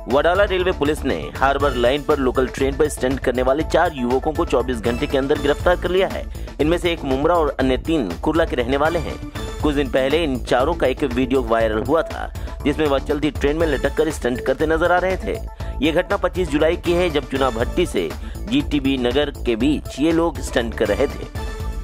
Wadala railway police ने harbour line पर local train पर स्टंट करने वाले 4 युवकों को 24 घंटे के अंदर गिरफ्तार कर लिया है। इनमें से एक मुमरा और अन्य 3 कुर्ला के रहने वाले हैं। कुछ दिन पहले इन चारों का एक वीडियो वायरल हुआ था, जिसमें वह चलती ट्रेन में लटक कर स्टंट करते नजर आ रहे थे। ये घटना 25 जुलाई की है, जब चुनाव भट्टी से जीटीबी नगर के बीच ये लोग स्टंट कर रहे थे।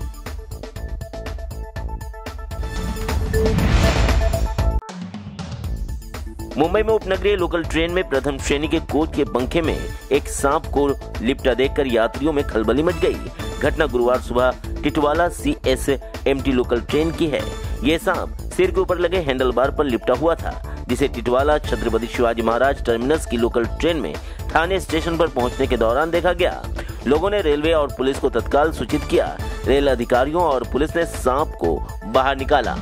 मुंबई में उपनगरीय लोकल ट्रेन में प्रथम श्रेणी के कोच के पंखे में एक सांप को लिपटा देखकर यात्रियों में खलबली मच गई। घटना गुरुवार सुबह टिटवाला CSMT लोकल ट्रेन की है। यह सांप सिर के ऊपर लगे हैंडल बार पर लिपटा हुआ था, जिसे टिटवाला छत्रपति शिवाजी महाराज टर्मिनस की लोकल ट्रेन में ठाणे स्टेशन पर पहुंचने के दौरान देखा गया। लोगों ने रेलवे और पुलिस को तत्काल सूचित किया। रेल अधिकारियों और पुलिस ने सांप को बाहर निकाला।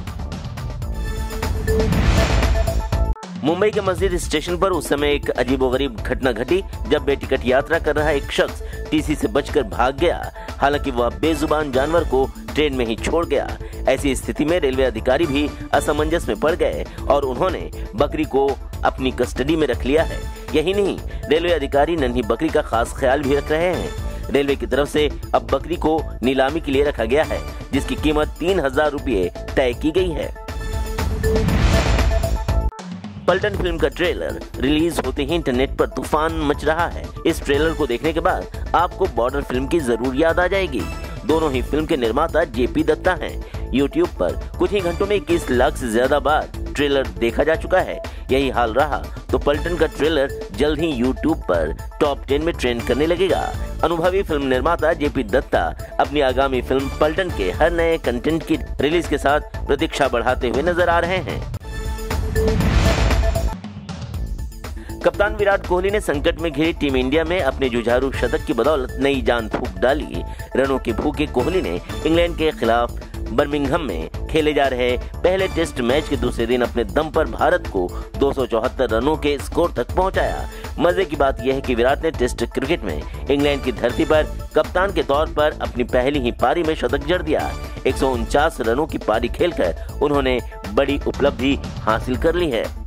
मुंबई के मस्जिद स्टेशन पर उस समय एक अजीबोगरीब घटना घटी, जब बेटिकट यात्रा कर रहा एक शख्स टीसी से बचकर भाग गया। हालांकि वह बेजुबान जानवर को ट्रेन में ही छोड़ गया। ऐसी स्थिति में रेलवे अधिकारी भी असमंजस में पड़ गए और उन्होंने बकरी को अपनी कस्टडी में रख लिया है। यही नहीं, रेलवे अधिकारी नन्ही बकरी का खास ख्याल भी रख रहे हैं। रेलवे की तरफ से अब बकरी को नीलामी के लिए रखा गया है, जिसकी कीमत 3000 रुपये तय की गई है। पलटन फिल्म का ट्रेलर रिलीज होते ही इंटरनेट पर तूफान मच रहा है। इस ट्रेलर को देखने के बाद आपको बॉर्डर फिल्म की जरूर याद आ जाएगी। दोनों ही फिल्म के निर्माता JP दत्ता हैं। YouTube पर कुछ ही घंटों में 21 लाख से ज्यादा बार ट्रेलर देखा जा चुका है। यही हाल रहा तो पलटन का ट्रेलर जल्द ही YouTube पर टॉप 10 में ट्रेंड करने लगेगा। अनुभवी फिल्म निर्माता JP दत्ता अपनी आगामी फिल्म पलटन के हर नए कंटेंट की रिलीज के साथ प्रतीक्षा बढ़ाते हुए नजर आ रहे हैं। कप्तान विराट कोहली ने संकट में घिरी टीम इंडिया में अपने जुझारू शतक की बदौलत नई जान फूंक डाली। रनों के भूखे कोहली ने इंग्लैंड के खिलाफ बर्मिंघम में खेले जा रहे पहले टेस्ट मैच के दूसरे दिन अपने दम पर भारत को 274 रनों के स्कोर तक पहुंचाया। मजे की बात यह है कि विराट ने टेस्ट क्रिकेट में इंग्लैंड की धरती पर कप्तान के तौर पर अपनी पहली ही पारी में शतक जड़ दिया। 149 रनों की पारी खेलकर उन्होंने बड़ी उपलब्धि हासिल कर ली है।